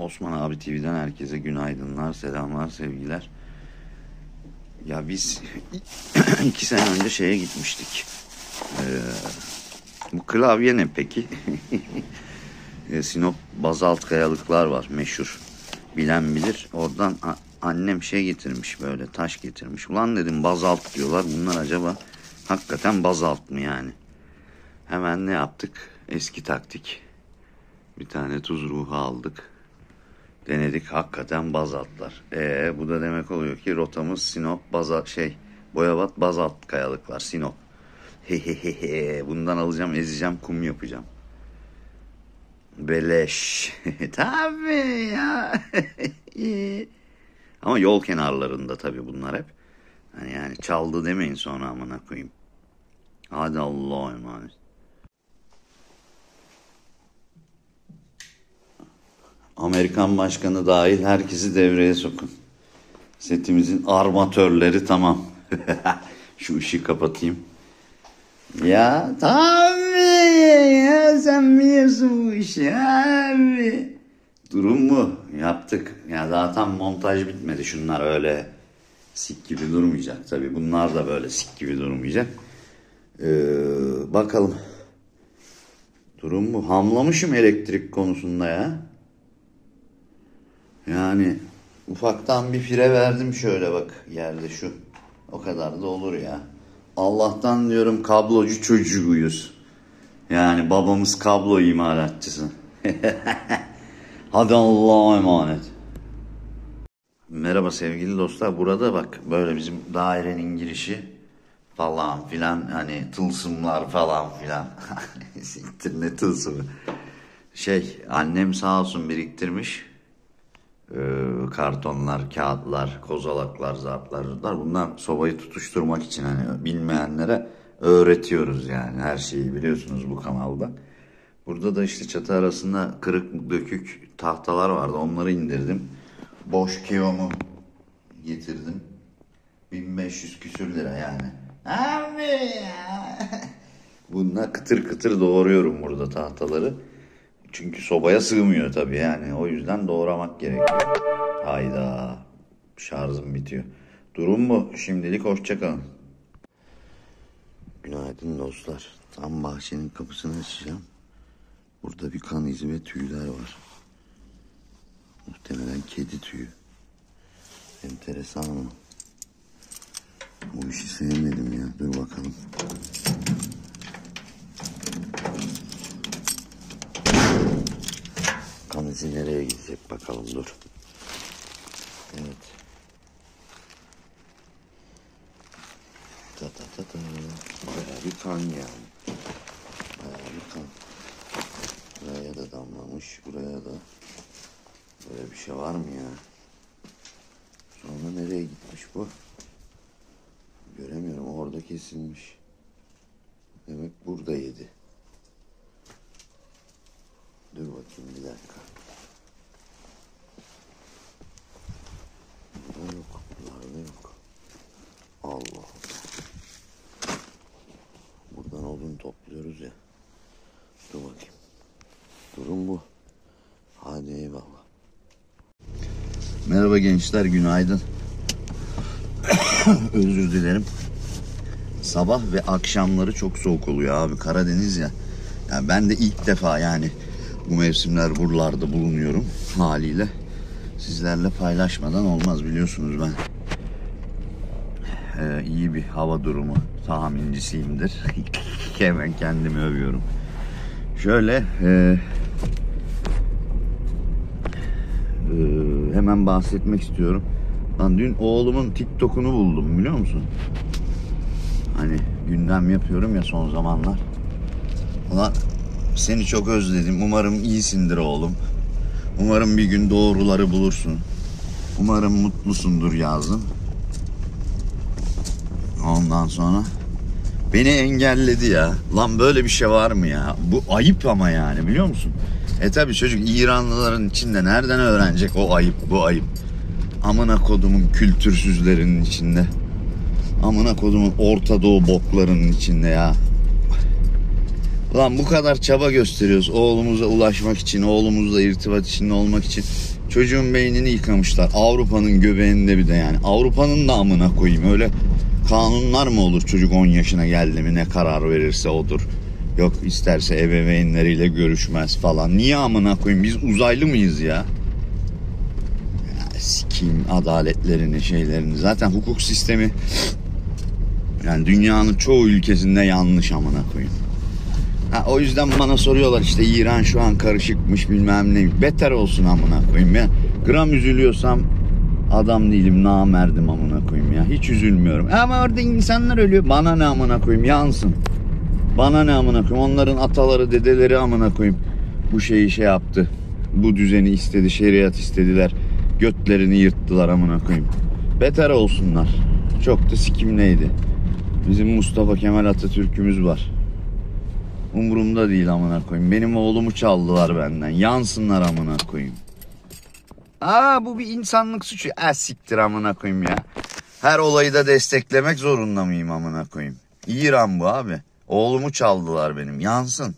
Osman abi TV'den herkese günaydınlar, selamlar, sevgiler. Ya biz 2 sene önce şeye gitmiştik. Bu klavye ne peki? Sinop bazalt kayalıklar var meşhur. Bilen bilir. Oradan annem şey getirmiş, böyle taş getirmiş. Ulan dedim bazalt diyorlar. Bunlar acaba hakikaten bazalt mı yani? Hemen ne yaptık? Eski taktik. Bir tane tuz ruhu aldık. Denedik, hakikaten bazaltlar. Bu da demek oluyor ki rotamız Sinop Boyabat bazalt kayalıklar Sinop. Bundan alacağım, ezeceğim, kum yapacağım. Beleş. Tabii ya. Ama yol kenarlarında tabii bunlar hep. Yani çaldı demeyin sonra amına koyayım. Hadi Allah'a emanet. Amerikan başkanı dahil herkesi devreye sokun. Setimizin armatörleri tamam. Şu ışığı kapatayım. Ya tabii ya, sen biliyorsun bu işi abi. Durum mu? Yaptık. Ya daha tam montaj bitmedi. Şunlar öyle sik gibi durmayacak tabii. Bunlar da böyle sik gibi durmayacak. Bakalım. Durum mu? Hamlamışım elektrik konusunda ya. Yani ufaktan bir fire verdim şöyle bak yerde şu. O kadar da olur ya. Allah'tan diyorum kablocu çocuğuyuz. Yani babamız kablo imalatçısı. Hadi Allah'a emanet. Merhaba sevgili dostlar. Burada bak böyle bizim dairenin girişi falan filan, hani tılsımlar falan filan. Siktir ne tılsımı. Annem sağ olsun biriktirmiş. Kartonlar, kağıtlar, kozalaklar, zartlar. Bunlar sobayı tutuşturmak için, hani bilmeyenlere öğretiyoruz yani. Her şeyi biliyorsunuz bu kanalda. Burada da işte çatı arasında kırık dökük tahtalar vardı. Onları indirdim. Boş kiyomu getirdim. 1500 küsür lira yani. Abi ya. Bununla kıtır kıtır doğruyorum burada tahtaları. Çünkü sobaya sığmıyor tabii yani. O yüzden doğramak gerekiyor. Hayda. Şarjım bitiyor. Durum bu. Şimdilik hoşçakalın. Günaydın dostlar. Tam bahçenin kapısını açacağım. Burada bir kan izi ve tüyler var. Muhtemelen kedi tüyü. Enteresan ama. Bu işi sevmedim ya. Dur bakalım. Kan izi nereye gidecek bakalım, dur. Evet. Bayağı bir kan yani. Bayağı bir kan. Buraya da damlamış. Buraya da. Böyle bir şey var mı ya? Sonra nereye gitmiş bu? Göremiyorum. Orada kesilmiş. Demek burada yedi. Dur bakayım bir dakika. Burada yok. Buralarda yok. Allah Allah. Buradan odun topluyoruz ya. Dur bakayım. Durum bu. Hadi eyvallah. Merhaba gençler, günaydın. Özür dilerim. Sabah ve akşamları çok soğuk oluyor abi. Karadeniz ya. Yani ben de ilk defa yani bu mevsimler buralarda bulunuyorum haliyle. Sizlerle paylaşmadan olmaz, biliyorsunuz ben iyi bir hava durumu tahmincisiyimdir. Hemen kendimi övüyorum. Şöyle hemen bahsetmek istiyorum. Ben dün oğlumun TikTok'unu buldum, biliyor musun? Hani gündem yapıyorum ya son zamanlar. Ulan seni çok özledim. Umarım iyisindir oğlum. Umarım bir gün doğruları bulursun. Umarım mutlusundur yazdım. Ondan sonra beni engelledi ya. Lan böyle bir şey var mı ya? Bu ayıp ama yani, biliyor musun? Tabi çocuk İranlıların içinde nereden öğrenecek o ayıp, bu ayıp. Amına kodumun kültürsüzlerinin içinde. Amına kodumun Orta Doğu boklarının içinde ya. Ulan bu kadar çaba gösteriyoruz oğlumuza ulaşmak için, oğlumuzla irtibat içinde olmak için. Çocuğun beynini yıkamışlar. Avrupa'nın göbeğinde bir de yani. Avrupa'nın da amına koyayım. Öyle kanunlar mı olur? Çocuk 10 yaşına geldi mi ne karar verirse odur. Yok isterse ebeveynleriyle görüşmez falan. Niye amına koyayım? Biz uzaylı mıyız ya? Sikeyim adaletlerini, şeylerini. Zaten hukuk sistemi yani dünyanın çoğu ülkesinde yanlış amına koyayım. O yüzden bana soruyorlar işte İran şu an karışıkmış bilmem ne. Beter olsun amına koyayım ya. Gram üzülüyorsam adam değilim, namerdim amına koyayım ya. Hiç üzülmüyorum. Ama orada insanlar ölüyor. Bana ne amına koyayım, yansın. Bana ne amına koyayım. Onların ataları, dedeleri amına koyayım. Bu şeyi şey yaptı. Bu düzeni istedi, şeriat istediler. Götlerini yırttılar amına koyayım. Beter olsunlar. Çok da sikimleydi. Bizim Mustafa Kemal Atatürk'ümüz var. Umurumda değil amına koyayım. Benim oğlumu çaldılar benden. Yansınlar amına koyayım. Bu bir insanlık suçu. Siktir amına koyayım ya. Her olayı da desteklemek zorunda mıyım amına koyayım? İran bu abi. Oğlumu çaldılar benim. Yansın.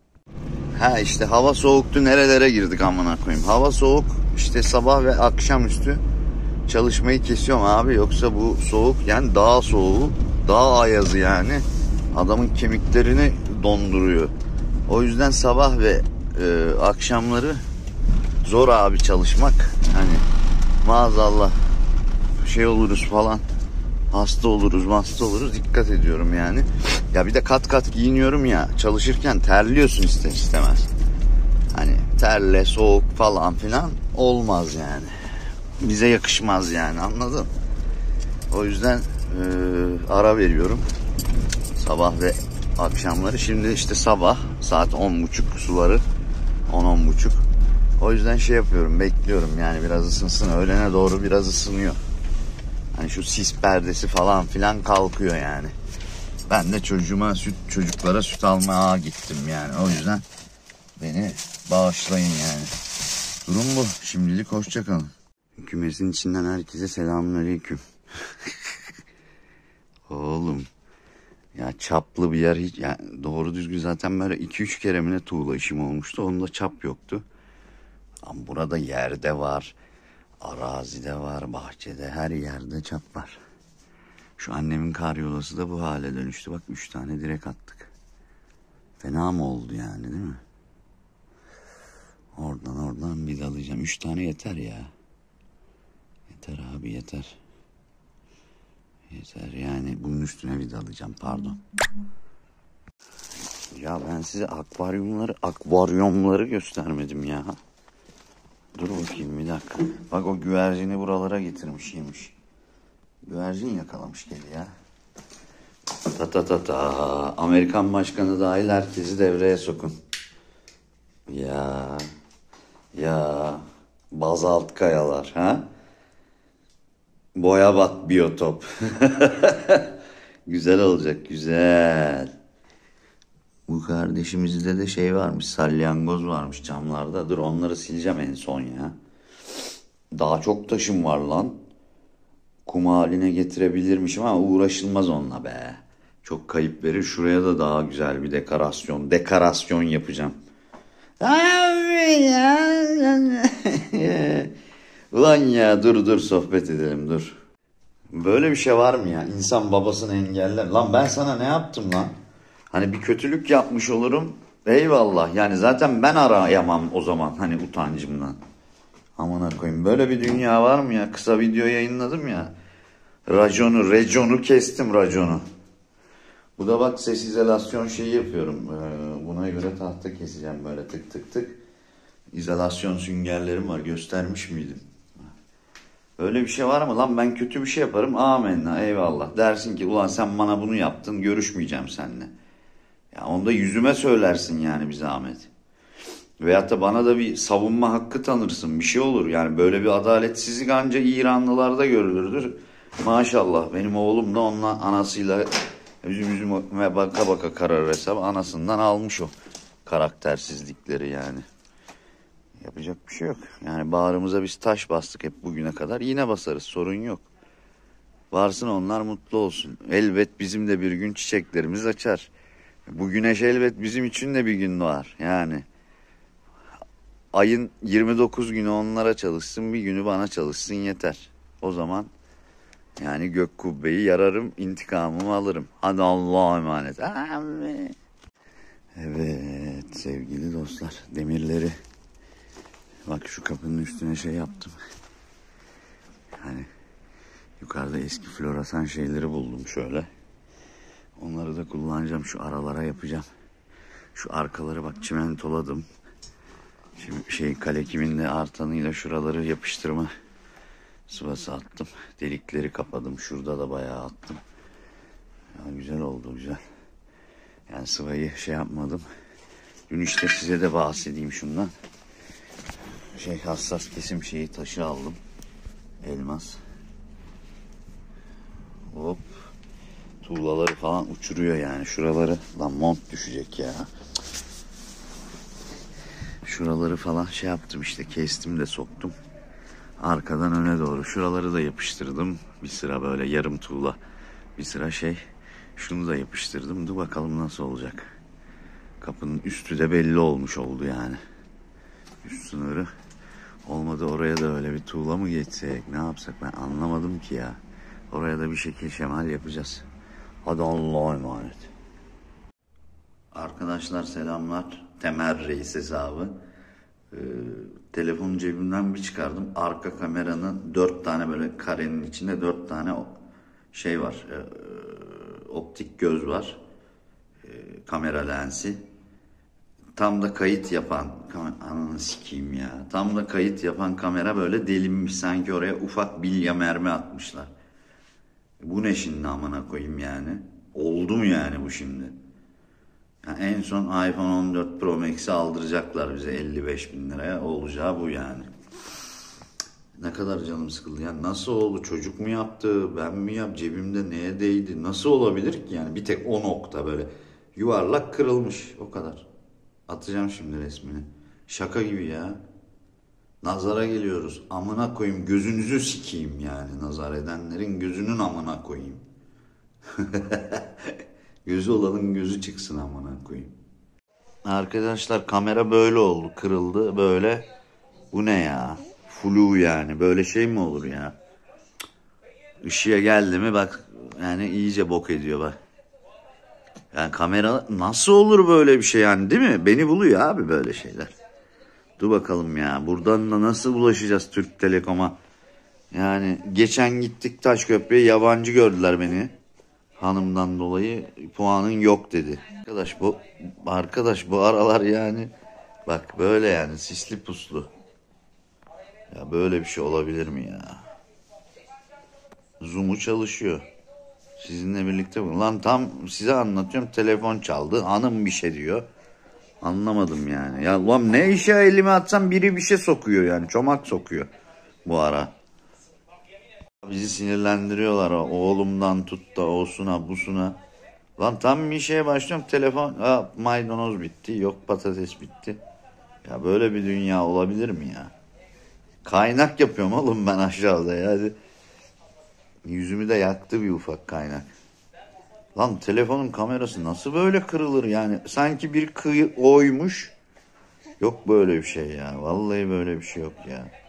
İşte hava soğuktu, nerelere girdik amına koyayım. Hava soğuk, işte sabah ve akşamüstü çalışmayı kesiyorum abi. Yoksa bu soğuk yani dağ soğuğu, dağ ayazı yani. Adamın kemiklerini donduruyor. O yüzden sabah ve akşamları zor abi çalışmak. Hani maazallah şey oluruz falan. Hasta oluruz. Dikkat ediyorum yani. Ya bir de kat kat giyiniyorum ya. Çalışırken terliyorsun ister istemez. Hani terle, soğuk falan filan olmaz yani. Bize yakışmaz yani, anladın? O yüzden ara veriyorum. Sabah ve akşamları. Şimdi işte sabah saat 10.30 suları. 10-10.30. O yüzden şey yapıyorum, bekliyorum yani biraz ısınsın. Öğlene doğru biraz ısınıyor. Hani şu sis perdesi falan filan kalkıyor yani. Ben de çocuklara süt almaya gittim yani. O yüzden beni bağışlayın yani. Durum bu. Şimdilik hoşça kalın. Kümesin içinden herkese selamünaleyküm. Oğlum. Ya çaplı bir yer hiç yani doğru düzgün zaten böyle 2-3 kere mi ne tuğla işim olmuştu. Onda çap yoktu. Ama burada yerde var. Arazide var, bahçede, her yerde çap var. Şu annemin karyolası da bu hale dönüştü. Bak 3 tane direk attık. Fena mı oldu yani, değil mi? Oradan vidalayacağım. 3 tane yeter ya. Yeter abi, yeter. Yeter yani, bunun üstüne vidalayacağım, pardon. Ya ben size akvaryumları göstermedim ya. Dur bakayım bir dakika. Bak o güvercini buralara getirmiş, yemiş. Güvercin yakalamış kedi ya. Amerikan başkanı dahil herkesi devreye sokun. Ya bazalt kayalar ha. Boyabat biyotop. Güzel olacak, güzel. Bu kardeşimizde de şey varmış, salyangoz varmış camlarda. Dur onları sileceğim en son ya. Daha çok taşım var lan. Kum haline getirebilirmişim ama uğraşılmaz onunla be. Çok kayıp verir. Şuraya da daha güzel bir dekorasyon yapacağım. Abi ya. Ulan ya dur sohbet edelim dur. Böyle bir şey var mı ya? İnsan babasını engeller. Lan ben sana ne yaptım lan? Hani bir kötülük yapmış olurum. Eyvallah. Yani zaten ben arayamam o zaman hani utancımdan. Amına koyayım. Böyle bir dünya var mı ya? Kısa video yayınladım ya. Raconu kestim raconu. Bu da bak ses izolasyon şeyi yapıyorum. Buna göre tahta keseceğim böyle tık tık tık. İzolasyon süngerlerim var. Göstermiş miydim? Öyle bir şey var mı? Lan ben kötü bir şey yaparım. Amenna eyvallah. Dersin ki ulan sen bana bunu yaptın. Görüşmeyeceğim seninle. Ya onu da yüzüme söylersin yani bir zahmet. Veyahut da bana da bir savunma hakkı tanırsın. Bir şey olur. Yani böyle bir adaletsizlik ancak İranlılarda görülürdür. Maşallah benim oğlum da onunla anasıyla yüzüme baka baka karar hesap anasından almış o karaktersizlikleri yani. Yapacak bir şey yok. Yani bağrımıza biz taş bastık hep bugüne kadar. Yine basarız, sorun yok. Varsın onlar, mutlu olsun. Elbet bizim de bir gün çiçeklerimiz açar. Bu güneş elbet bizim için de bir gün var. Yani ayın 29 günü onlara çalışsın, bir günü bana çalışsın yeter. O zaman yani gök kubbeyi yararım, intikamımı alırım. Hadi Allah'a emanet. Amin. Evet sevgili dostlar, demirleri bak şu kapının üstüne şey yaptım. Yani yukarıda eski floresan şeyleri buldum şöyle. Onları da kullanacağım, şu aralara yapacağım. Şu arkaları bak çimentoladım. Şimdi kale kiminle artanıyla şuraları yapıştırma sıvası attım. Delikleri kapadım. Şurada da bayağı attım. Ya güzel oldu, güzel. Yani sıvayı şey yapmadım. Dün işte size de bahsedeyim şundan. Hassas kesim şeyi, taşı aldım. Elmas. Hop. Tuğlaları falan uçuruyor yani. Şuraları lan mont düşecek ya. Şuraları falan şey yaptım işte, kestim de soktum. Arkadan öne doğru. Şuraları da yapıştırdım. Bir sıra böyle yarım tuğla. Bir sıra şunu da yapıştırdım. Dur bakalım nasıl olacak. Kapının üstü de belli olmuş oldu yani. Üst sınırı. Olmadı oraya da öyle bir tuğla mı geçsek, ne yapsak ben anlamadım ki ya. Oraya da bir şekil şemal yapacağız. Hadi Allah'a emanet. Arkadaşlar selamlar. Temel Reis hesabı. Telefonu cebimden bir çıkardım. Arka kameranın 4 tane böyle karenin içinde 4 tane şey var. Optik göz var. Kamera lensi. Tam da kayıt yapan, ananı sikeyim ya. Tam da kayıt yapan kamera böyle delinmiş. Sanki oraya ufak bilya mermi atmışlar. Bu ne şimdi amına koyayım yani? Oldu mu yani bu şimdi? Yani en son iPhone 14 Pro Max'i aldıracaklar bize 55 bin liraya. Olacağı bu yani. Ne kadar canım sıkıldı. Yani nasıl oldu? Çocuk mu yaptı? Ben mi yaptım? Cebimde neye değdi? Nasıl olabilir ki yani? Bir tek o nokta böyle yuvarlak kırılmış. O kadar. Atacağım şimdi resmini. Şaka gibi ya. Nazara geliyoruz. Amına koyayım, gözünüzü sikeyim yani. Nazar edenlerin gözünün amına koyayım. Gözü olanın gözü çıksın amına koyayım. Arkadaşlar kamera böyle oldu. Kırıldı böyle. Bu ne ya? Flu yani. Böyle şey mi olur ya? Işığa geldi mi bak yani iyice bok ediyor bak. Yani kamera nasıl olur böyle bir şey yani, değil mi? Beni buluyor abi böyle şeyler. Dur bakalım ya. Buradan da nasıl ulaşacağız Türk Telekom'a? Yani geçen gittik Taşköprü'ye, yabancı gördüler beni. Hanımdan dolayı puanın yok dedi. Arkadaş bu aralar yani bak böyle yani sisli puslu. Ya böyle bir şey olabilir mi ya? Zoom'u çalışıyor. Sizinle birlikte bu. Lan tam size anlatıyorum, telefon çaldı. Hanım bir şey diyor. Anlamadım yani. Ya ulan ne işe elimi atsam biri bir şey sokuyor yani. Çomak sokuyor bu ara. Bizi sinirlendiriyorlar. Oğlumdan tut da osuna busuna. Lan tam bir şeye başlıyorum, telefon. Maydanoz bitti. Yok patates bitti. Ya böyle bir dünya olabilir mi ya? Kaynak yapıyorum oğlum ben aşağıda ya. Hadi. Yüzümü de yaktı bir ufak kaynak. Lan telefonun kamerası nasıl böyle kırılır yani? Sanki bir oymuş. Yok böyle bir şey ya. Vallahi böyle bir şey yok ya.